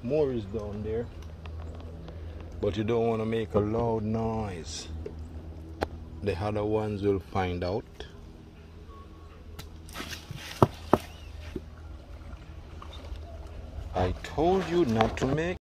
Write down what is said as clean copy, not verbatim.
More is down there. But you don't want to make a loud noise. The other ones will find out. I told you not to make